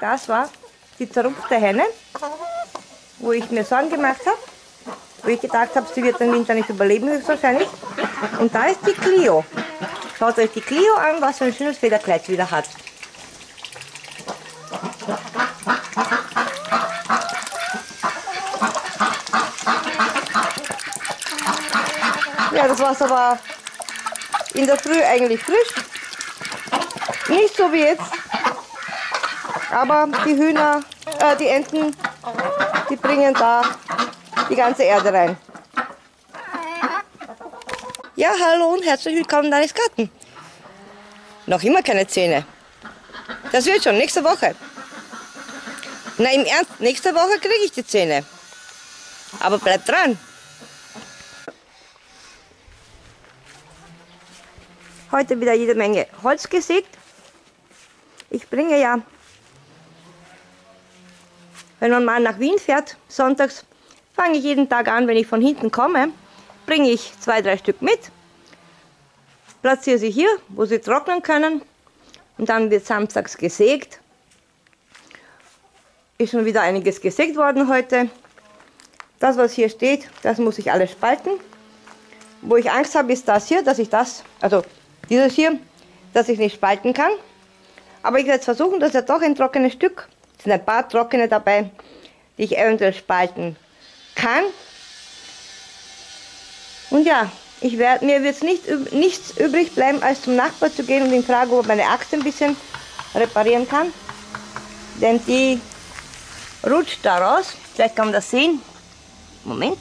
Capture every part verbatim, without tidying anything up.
das war die zerrupfte Henne, wo ich mir Sorgen gemacht habe, wo ich gedacht habe, sie wird den Winter nicht überleben höchstwahrscheinlich. Und da ist die Clio. Schaut euch die Clio an, was für ein schönes Federkleid wieder hat. Ja, das Wasser war in der Früh eigentlich frisch. Nicht so wie jetzt. Aber die Hühner, äh, die Enten, die bringen da die ganze Erde rein. Ja, hallo und herzlich willkommen in Danis Garten. Noch immer keine Zähne. Das wird schon, nächste Woche. Na im Ernst, nächste Woche kriege ich die Zähne. Aber bleibt dran. Heute wieder jede Menge Holz gesägt. Ich bringe ja, wenn man mal nach Wien fährt, sonntags, fange ich jeden Tag an, wenn ich von hinten komme, bringe ich zwei, drei Stück mit, platziere sie hier, wo sie trocknen können und dann wird samstags gesägt. Ist schon wieder einiges gesägt worden heute. Das, was hier steht, das muss ich alles spalten. Wo ich Angst habe, ist das hier, dass ich das, also dieses hier, dass ich nicht spalten kann. Aber ich werde es versuchen, dass ja doch ein trockenes Stück, es sind ein paar trockene dabei, die ich eventuell spalten kann. Und ja, ich werd, mir wird es nicht, nichts übrig bleiben, als zum Nachbar zu gehen und ihn fragen, ob er meine Axt ein bisschen reparieren kann. Denn die rutscht da raus. Vielleicht kann man das sehen. Moment.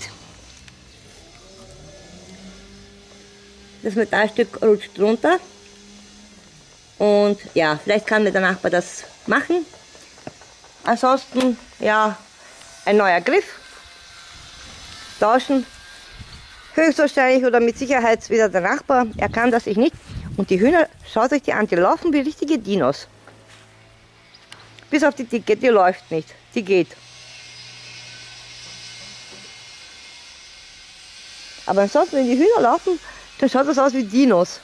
Das Metallstück rutscht runter. Und ja, vielleicht kann mir der Nachbar das machen. Ansonsten, ja, ein neuer Griff. Tauschen. Höchstwahrscheinlich oder mit Sicherheit wieder der Nachbar. Er kann das, ich nicht. Und die Hühner, schaut euch die an, die laufen wie richtige Dinos. Bis auf die Dicke, die läuft nicht. Die geht. Aber ansonsten, wenn die Hühner laufen, dann schaut das aus wie Dinos.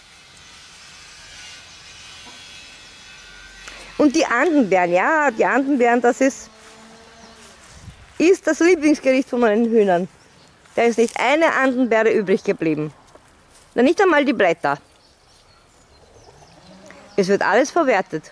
Und die Andenbeeren, ja, die Andenbeeren, das ist, ist das Lieblingsgericht von meinen Hühnern. Da ist nicht eine Andenbeere übrig geblieben. Na, nicht einmal die Blätter. Es wird alles verwertet.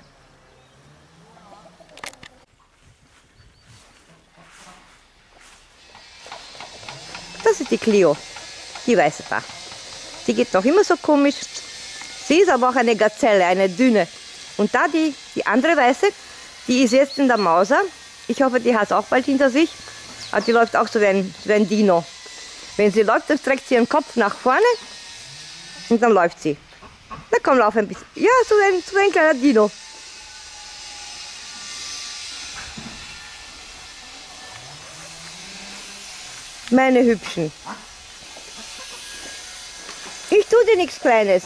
Das ist die Clio, die weiße da. Die geht noch immer so komisch. Sie ist aber auch eine Gazelle, eine Dünne. Und da die, die andere weiße, die ist jetzt in der Mauser. Ich hoffe, die hat es auch bald hinter sich. Aber die läuft auch so wie ein, wie ein Dino. Wenn sie läuft, dann streckt sie ihren Kopf nach vorne und dann läuft sie. Na komm, lauf ein bisschen. Ja, so ein, so ein kleiner Dino. Meine Hübschen. Ich tue dir nichts Kleines.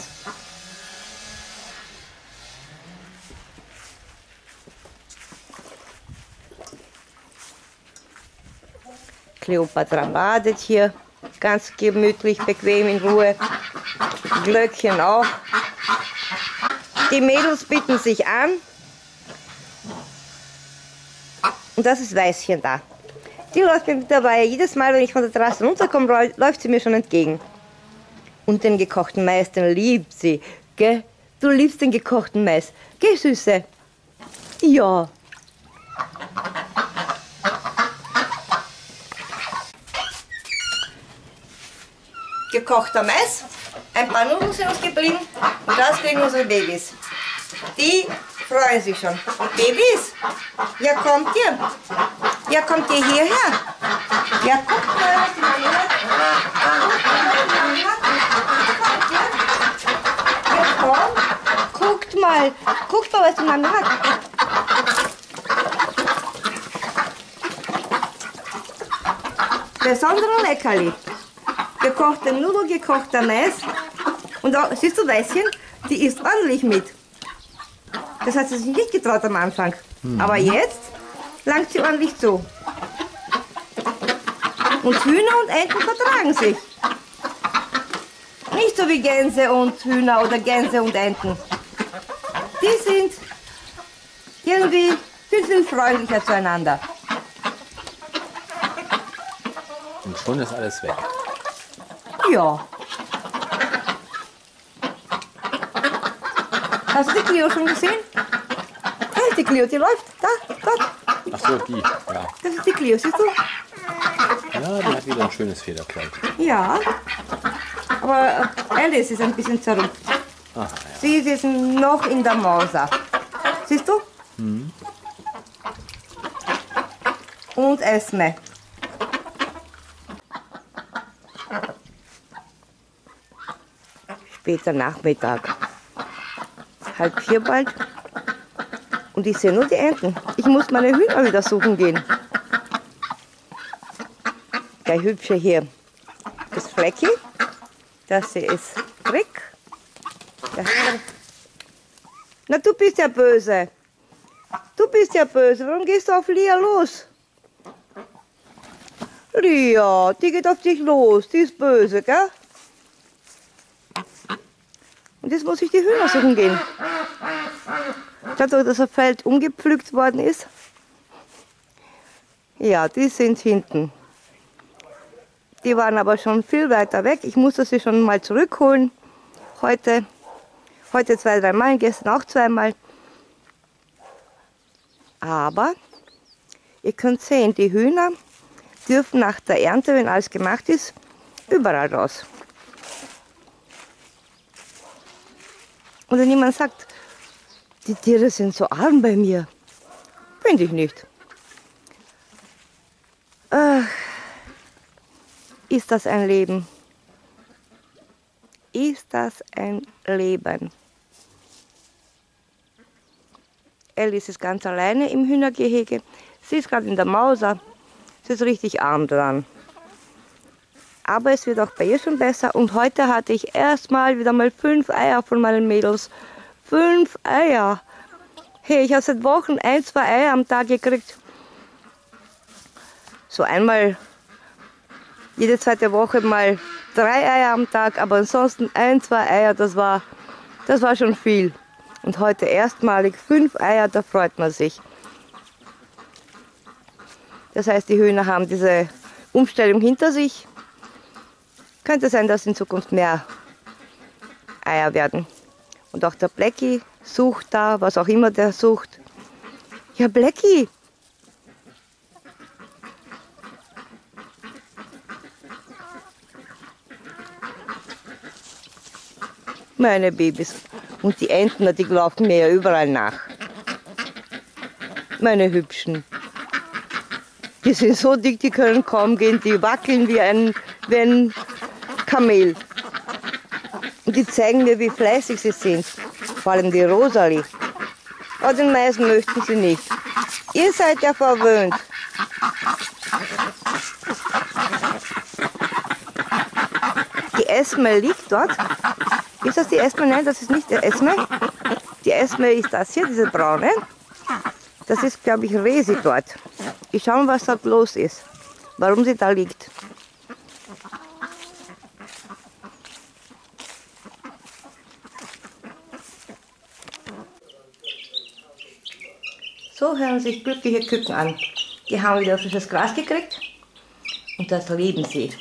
Kleopatra badet hier, ganz gemütlich, bequem, in Ruhe. Glöckchen auch. Die Mädels bitten sich an. Und das ist Weißchen da. Die läuft mir dabei, jedes Mal, wenn ich von der Terrasse runterkomme, läuft sie mir schon entgegen. Und den gekochten Mais, den liebt sie. Gell? Du liebst den gekochten Mais. Geh, Süße. Ja. Gekochter Mais, ein paar Nudeln sind uns geblieben und das kriegen unsere Babys. Die freuen sich schon. Babys, ja kommt ihr? Ja kommt ihr hierher? Ja guckt mal, was die Mami hat. Ja komm, guckt mal, guckt mal, was die Mami hat. Besondere Leckerli. Gekochte Nudeln, gekochter Mais. Und auch, siehst du, Weißchen, die isst ordentlich mit. Das hat sie sich nicht getraut am Anfang. Mhm. Aber jetzt langt sie ordentlich zu. Und Hühner und Enten vertragen sich. Nicht so wie Gänse und Hühner oder Gänse und Enten. Die sind irgendwie viel, viel freundlicher zueinander. Und schon ist alles weg. Ja. Hast du die Clio schon gesehen? Da ist die Clio, die läuft. Da, dort. Ach so, die, ja. Das ist die Clio, siehst du? Ja, die hat wieder ein schönes Federkleid. Ja. Aber Alice ist ein bisschen zerrupft. Ach, ja. Sie ist jetzt noch in der Mauser. Siehst du? Mhm. Und Esme. Später Nachmittag. Halb vier bald. Und ich sehe nur die Enten. Ich muss meine Hühner wieder suchen gehen. Der Hübsche hier ist Flecki. Das hier ist Rick. Der Na, du bist ja böse. Du bist ja böse. Warum gehst du auf Lia los? Lia, die geht auf dich los. Die ist böse, gell? Und jetzt muss ich die Hühner suchen gehen. Schaut doch, dass das Feld umgepflügt worden ist. Ja, die sind hinten. Die waren aber schon viel weiter weg. Ich musste sie schon mal zurückholen. Heute, heute zwei, dreimal, gestern auch zweimal. Aber ihr könnt sehen, die Hühner dürfen nach der Ernte, wenn alles gemacht ist, überall raus. Und wenn jemand sagt, die Tiere sind so arm bei mir, finde ich nicht. Ach, ist das ein Leben? Ist das ein Leben? Alice ist ganz alleine im Hühnergehege. Sie ist gerade in der Mauser. Sie ist richtig arm dran. Aber es wird auch bei ihr schon besser. Und heute hatte ich erstmal wieder mal fünf Eier von meinen Mädels. Fünf Eier. Hey, ich habe seit Wochen ein, zwei Eier am Tag gekriegt. So einmal jede zweite Woche mal drei Eier am Tag. Aber ansonsten ein, zwei Eier, das war, das war schon viel. Und heute erstmalig fünf Eier, da freut man sich. Das heißt, die Hühner haben diese Umstellung hinter sich. Könnte sein, dass in Zukunft mehr Eier werden. Und auch der Blackie sucht da, was auch immer der sucht. Ja, Blackie! Meine Babys. Und die Enten, die laufen mir ja überall nach. Meine Hübschen. Die sind so dick, die können kaum gehen, die wackeln wie ein, wie ein Kamel. Und die zeigen mir, wie fleißig sie sind. Vor allem die Rosalie. Aber den Mais möchten sie nicht. Ihr seid ja verwöhnt. Die Esme liegt dort. Ist das die Esme? Nein, das ist nicht die Esme. Die Esme ist das hier, diese braune. Das ist, glaube ich, Resi dort. Ich schaue mal, was dort los ist. Warum sie da liegt. So hören sich glückliche Küken an. Die haben wieder frisches Gras gekriegt und das lieben sie.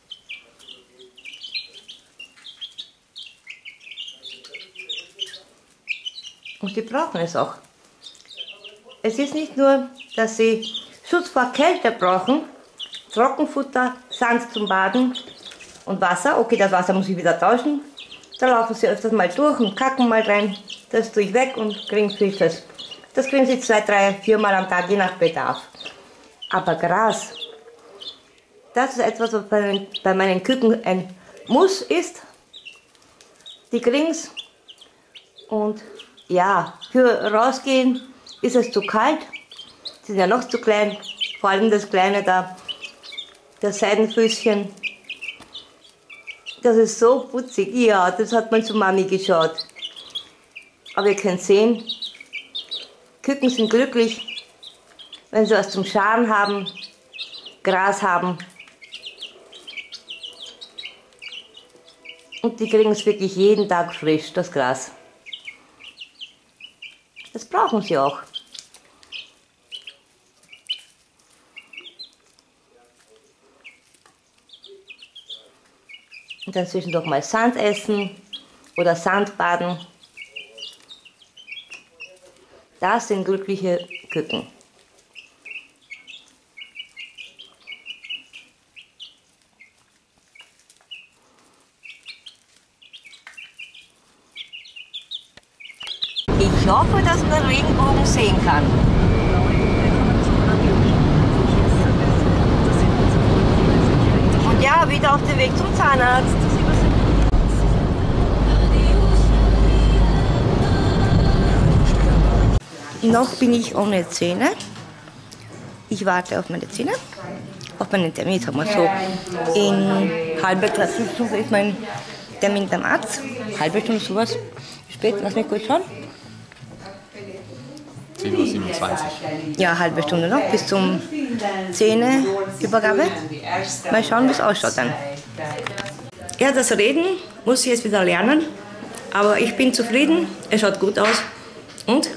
Und die brauchen es auch. Es ist nicht nur, dass sie Schutz vor Kälte brauchen, Trockenfutter, Sand zum Baden und Wasser. Okay, das Wasser muss ich wieder tauschen. Da laufen sie öfters mal durch und kacken mal rein. Das tue ich weg und kriegen Frisches. Das kriegen sie zwei, drei, viermal am Tag, je nach Bedarf. Aber Gras, das ist etwas, was bei meinen, bei meinen Küken ein Muss ist. Die kriegen es. Und ja, für rausgehen ist es zu kalt. Sie sind ja noch zu klein. Vor allem das kleine da, das Seidenfüßchen. Das ist so putzig. Ja, das hat man zu Mami geschaut. Aber ihr könnt sehen, Küken sind glücklich, wenn sie was zum Scharen haben, Gras haben. Und die kriegen es wirklich jeden Tag frisch, das Gras. Das brauchen sie auch. Und dann zwischendurch mal Sand essen oder Sandbaden. Das sind glückliche Küken. Ich hoffe, dass man den Regenbogen sehen kann. Und ja, wieder auf dem Weg zum Zahnarzt. Noch bin ich ohne Zähne. Ich warte auf meine Zähne. Auf meinen Termin, sagen wir so. In halbe dreiviertel Stunde ist mein Termin beim Arzt. Halbe Stunde sowas. Spät, lass mich kurz schauen. zehn Uhr siebenundzwanzig. Ja, halbe Stunde noch, bis zum Zähneübergabe. Mal schauen, wie es ausschaut dann. Ja, das Reden muss ich jetzt wieder lernen, aber ich bin zufrieden, es schaut gut aus. Und?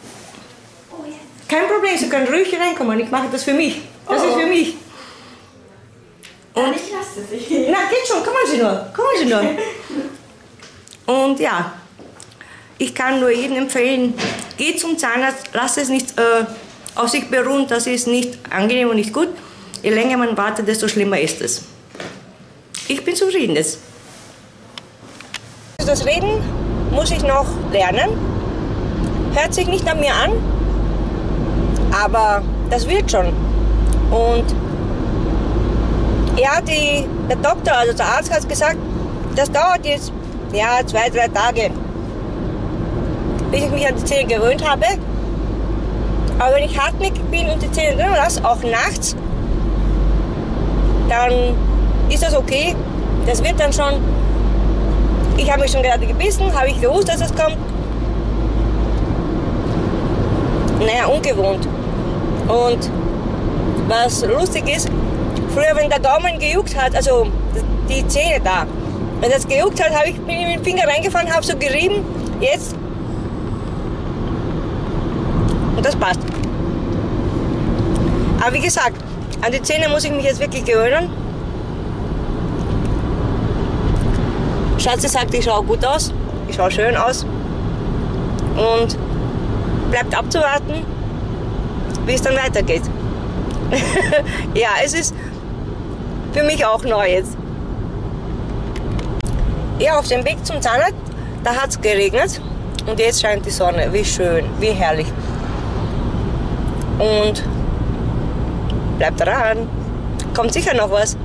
Kein Problem, Sie können ruhig reinkommen, ich mache das für mich. Das ist für mich. Und ich lasse es nicht. Na, geht schon, kommen Sie nur, kommen Sie nur. Und ja, ich kann nur jedem empfehlen, geht zum Zahnarzt, lasst es nicht äh, auf sich beruhen, das ist nicht angenehm und nicht gut. Je länger man wartet, desto schlimmer ist es. Ich bin zufrieden jetzt. Das Reden muss ich noch lernen. Hört sich nicht an mir an, aber das wird schon. Und ja, die, der Doktor, also der Arzt hat gesagt, das dauert jetzt ja, zwei, drei Tage, bis ich mich an die Zähne gewöhnt habe. Aber wenn ich hartnäckig bin und die Zähne drin lasse, auch nachts, dann ist das okay. Das wird dann schon. Ich habe mich schon gerade gebissen, habe ich gewusst, dass es kommt. Naja, ungewohnt. Und was lustig ist, früher, wenn der Gaumen gejuckt hat, also die Zähne da, wenn das gejuckt hat, habe ich bin mit dem Finger reingefahren, habe so gerieben. Jetzt. Und das passt. Aber wie gesagt, an die Zähne muss ich mich jetzt wirklich gewöhnen. Schatzi sagt, ich schaue gut aus, ich schaue schön aus. Und bleibt abzuwarten, wie es dann weitergeht. Ja, es ist für mich auch neu jetzt. Ja, auf dem Weg zum Zahnarzt, da hat es geregnet und jetzt scheint die Sonne. Wie schön, wie herrlich. Und bleibt dran, kommt sicher noch was.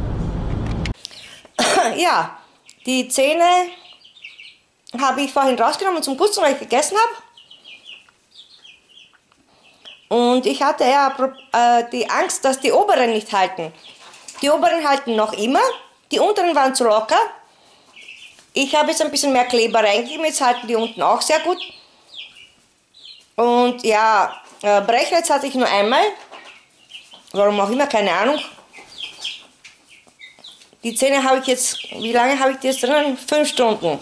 Ja, die Zähne habe ich vorhin rausgenommen zum Putzen, weil ich gegessen habe. Und ich hatte ja äh, die Angst, dass die oberen nicht halten. Die oberen halten noch immer, die unteren waren zu locker. Ich habe jetzt ein bisschen mehr Kleber reingegeben, jetzt halten die unten auch sehr gut. Und ja, äh, Brechreiz hatte ich nur einmal, warum auch immer, keine Ahnung. Die Zähne habe ich jetzt, wie lange habe ich die jetzt drin? Fünf Stunden.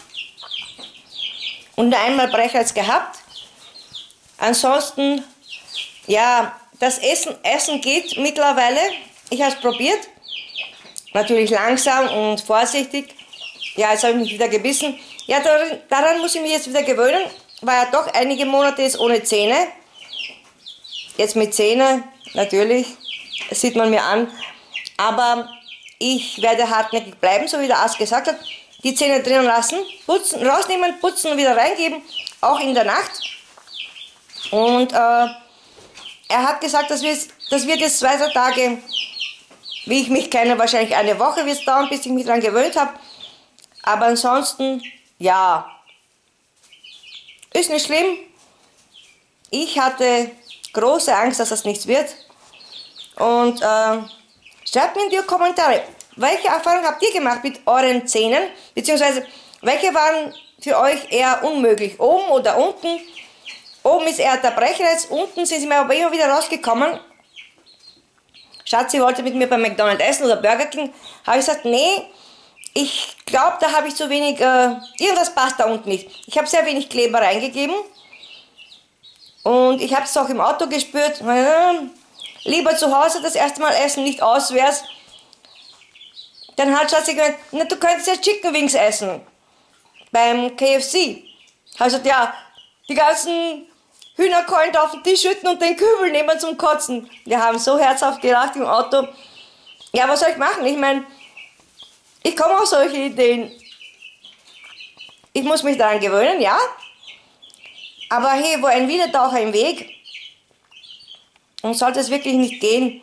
Und einmal Brechreiz gehabt. Ansonsten, ja, das Essen, Essen geht mittlerweile. Ich habe es probiert. Natürlich langsam und vorsichtig. Ja, jetzt habe ich mich wieder gebissen. Ja, daran, daran muss ich mich jetzt wieder gewöhnen. War ja doch einige Monate jetzt ohne Zähne. Jetzt mit Zähne, natürlich. Das sieht man mir an. Aber ich werde hartnäckig bleiben, so wie der Arzt gesagt hat. Die Zähne drinnen lassen, putzen, rausnehmen, putzen und wieder reingeben. Auch in der Nacht. Und äh, er hat gesagt, das wird, das wird jetzt zwei, drei Tage, wie ich mich kenne, wahrscheinlich eine Woche wird es dauern, bis ich mich daran gewöhnt habe. Aber ansonsten, ja, ist nicht schlimm. Ich hatte große Angst, dass das nichts wird. Und äh, schreibt mir in die Kommentare, welche Erfahrungen habt ihr gemacht mit euren Zähnen? Beziehungsweise, welche waren für euch eher unmöglich? Oben oder unten? Oben ist eher der Brechreiz, unten sind sie mir aber immer wieder rausgekommen. Schatzi wollte mit mir bei McDonald's essen oder Burger King. Habe ich gesagt, nee, ich glaube, da habe ich zu wenig, äh, irgendwas passt da unten nicht. Ich habe sehr wenig Kleber reingegeben. Und ich habe es auch im Auto gespürt. Lieber zu Hause das erste Mal essen, nicht auswärts. Dann hat sie gemeint, na, du könntest ja Chicken Wings essen. Beim K F C. Also ja, die ganzen Hühnerkeulen auf den Tisch schütten und den Kübel nehmen zum Kotzen. Wir haben so herzhaft gelacht im Auto. Ja, was soll ich machen? Ich meine, ich komme auf solche Ideen. Ich muss mich daran gewöhnen, ja. Aber hey, wo ein Wiedertaucher im Weg, und sollte es wirklich nicht gehen,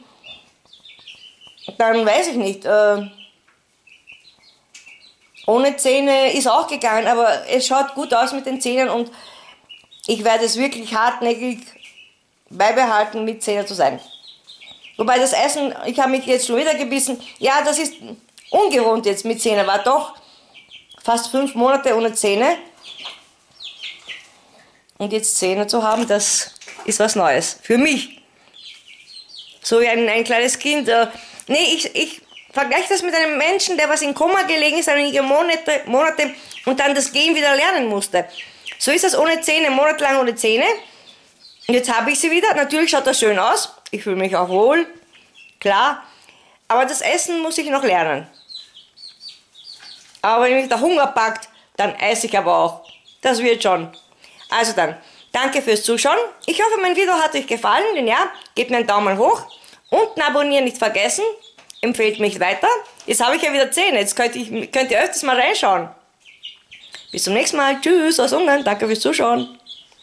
dann weiß ich nicht. Äh, ohne Zähne ist auch gegangen, aber es schaut gut aus mit den Zähnen und ich werde es wirklich hartnäckig beibehalten, mit Zähnen zu sein. Wobei das Essen, ich habe mich jetzt schon wieder gebissen, ja, das ist ungewohnt jetzt mit Zähnen, war doch fast fünf Monate ohne Zähne. Und jetzt Zähne zu haben, das ist was Neues. Für mich. So wie ein, ein kleines Kind. Äh, nee, ich, ich vergleiche das mit einem Menschen, der was in Koma gelegen ist, einige Monate, Monate und dann das Gehen wieder lernen musste. So ist das ohne Zähne, monatelang ohne Zähne. Und jetzt habe ich sie wieder. Natürlich schaut das schön aus. Ich fühle mich auch wohl. Klar. Aber das Essen muss ich noch lernen. Aber wenn mich der Hunger packt, dann esse ich aber auch. Das wird schon. Also dann, danke fürs Zuschauen. Ich hoffe, mein Video hat euch gefallen. Wenn ja, gebt mir einen Daumen hoch. Unten abonnieren nicht vergessen. Empfehlt mich weiter. Jetzt habe ich ja wieder Zähne. Jetzt könnt, ich, könnt ihr öfters mal reinschauen. Bis zum nächsten Mal. Tschüss aus Ungarn. Danke fürs Zuschauen.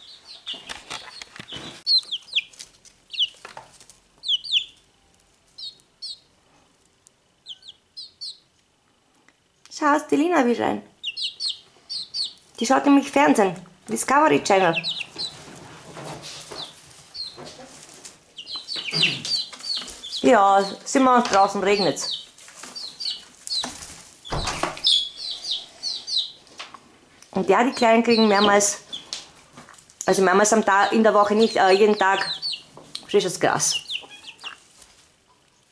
Schaut die Lina wieder rein. Die schaut nämlich Fernsehen. Discovery Channel. Ja, sind wir draußen, regnet's. Und ja, die Kleinen kriegen mehrmals, also mehrmals am Tag, in der Woche nicht, aber jeden Tag frisches Gras.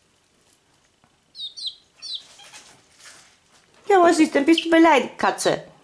Ja, was ist denn? Bist du beleidigt, Katze?